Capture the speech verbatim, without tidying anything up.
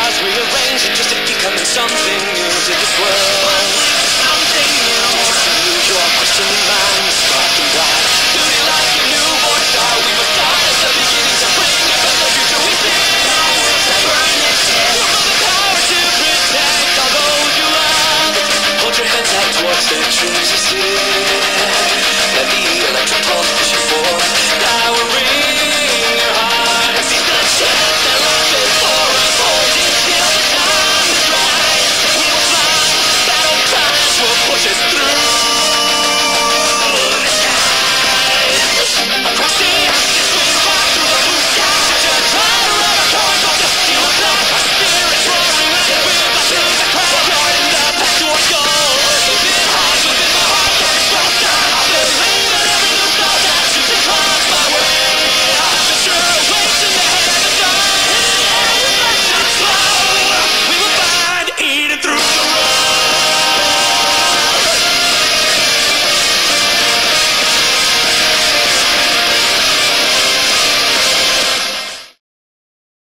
stars rearranged, just to become something new to this world. Something new. Just to lose your questioning mind, sparking bright. To be like a newborn star, we must start at the beginning to bring about the future we see. Our worlds that burn exist. You have the power to protect all those you love. Hold your hands out towards the truth.